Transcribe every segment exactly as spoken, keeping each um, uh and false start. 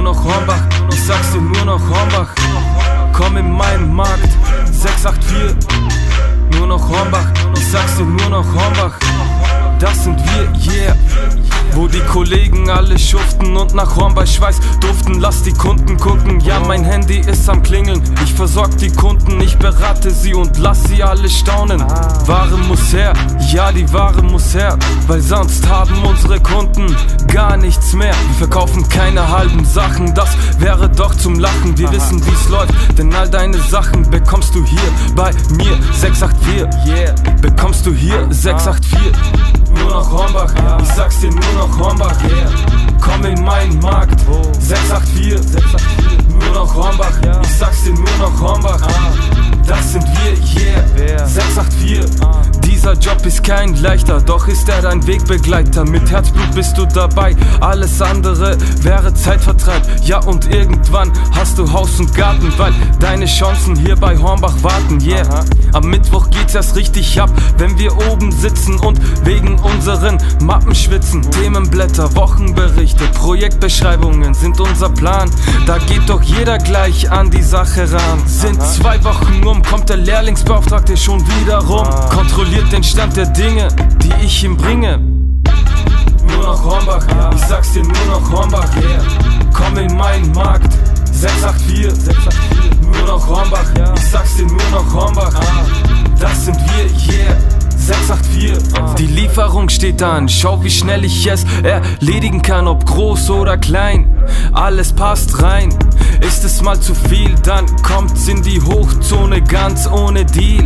noch Hornbach, ich sag's dir nur noch Hornbach. Komm in meinen Markt, sechs acht vier, nur noch Hornbach, ich sag's dir nur noch Hornbach. Das sind wir, yeah. Wo die Kollegen alle schuften und nach Hornbach-Schweiß duften. Lass die Kunden gucken, ja mein Handy ist am Klingeln. Ich versorg die Kunden, ich berate sie und lass sie alle staunen. Ware muss her, ja die Ware muss her, weil sonst haben unsere Kunden gar nichts mehr. Wir verkaufen keine halben Sachen, das wäre doch zum Lachen. Wir wissen wie's läuft, denn all deine Sachen bekommst du hier bei mir. Sechs acht vier, yeah, bekommst du hier. Sechs acht vier, nur noch Hornbach, ich sag's dir nur noch Hornbach, yeah. Komm in meinen Markt, sechs acht vier, nur noch Hornbach, ich sag's dir nur noch Hornbach. Das sind wir, yeah, sechs acht vier. Dieser Job ist kein leichter, doch ist er dein Wegbegleiter. Mit Herzblut bist du dabei, alles andere wäre Zeitvertreib. Ja und irgendwann hast du Haus und Garten, weil deine Chancen hier bei Hornbach warten, yeah. Am Mittwoch geht's erst richtig ab, wenn wir oben sitzen und wegen unseren Mappen schwitzen. Themenblätter, Wochenberichte, Projektbeschreibungen sind unser Plan. Da geht doch jeder gleich an die Sache ran. Sind zwei Wochen um, kommt der Lehrlingsbeauftragte schon wieder rum. Kontrolliert den Stand der Dinge, die ich ihm bringe. Nur noch Hornbach, ich sag's dir nur noch Hornbach, yeah. Komm in meinen Markt, sechs acht vier, nur noch Hornbach, ich sag's dir nur noch Hornbach. Das sind wir, yeah, sechs acht vier. Die Lieferung steht an, schau wie schnell ich es erledigen kann, ob groß oder klein, alles passt rein. Ist es mal zu viel, dann kommt's in die Hochzone ganz ohne Deal.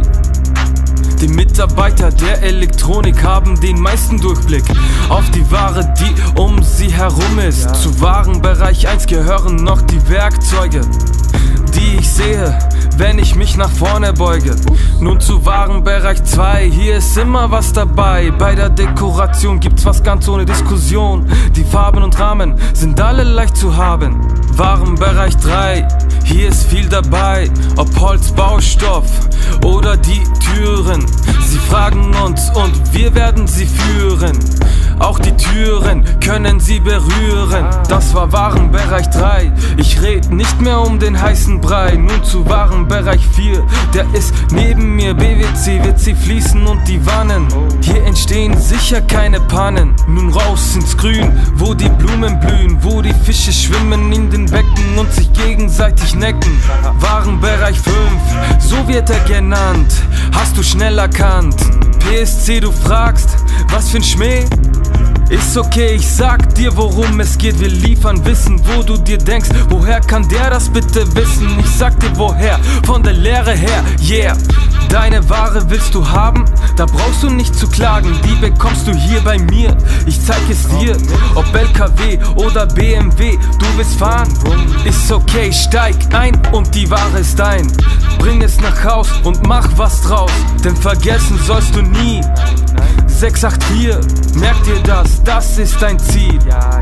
Die Mitarbeiter der Elektronik haben den meisten Durchblick auf die Ware, die um sie herum ist. Zu Warenbereich eins gehören noch die Werkzeuge, die ich sehe, wenn ich mich nach vorne beuge. Nun zu Warenbereich zwei, hier ist immer was dabei. Bei der Dekoration gibt's was ganz ohne Diskussion. Die Farben und Rahmen sind alle leicht zu haben. Warenbereich drei, hier ist viel dabei, ob Holz, Baustoff oder die Türen. Sie fragen uns und wir werden sie führen. Auch die Türen können sie berühren. Das war Warenbereich drei. Ich red nicht mehr um den heißen Brei. Nun zu Warenbereich vier. Der ist neben mir. B W C wird sie fließen und die Wannen. Hier entstehen sicher keine Pannen. Nun raus ins Grün, wo die Blumen blühen, wo die Fische schwimmen in den Becken und sich gegenseitig necken. Warenbereich fünf, so wird er genannt. Hast du schnell erkannt? P S C, du fragst, was für ein Schmäh? Ist okay, ich sag dir, worum es geht. Wir liefern Wissen, wo du dir denkst, woher kann der das bitte wissen? Ich sag dir woher, von der Lehre her, yeah. Deine Ware willst du haben? Da brauchst du nicht zu klagen, die bekommst du hier bei mir. Ich zeig es dir, ob L K W oder B M W, du willst fahren? Ist okay, steig ein und die Ware ist dein. Bring es nach Haus und mach was draus, denn vergessen sollst du nie. Sechs acht vier, merk dir das, das ist dein Ziel.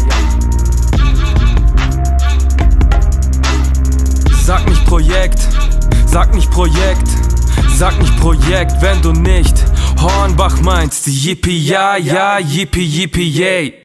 Sag nicht Projekt, sag nicht Projekt, sag nicht Projekt, wenn du nicht Hornbach meinst. Yippie, ja, ja, yippie, yippie, yay.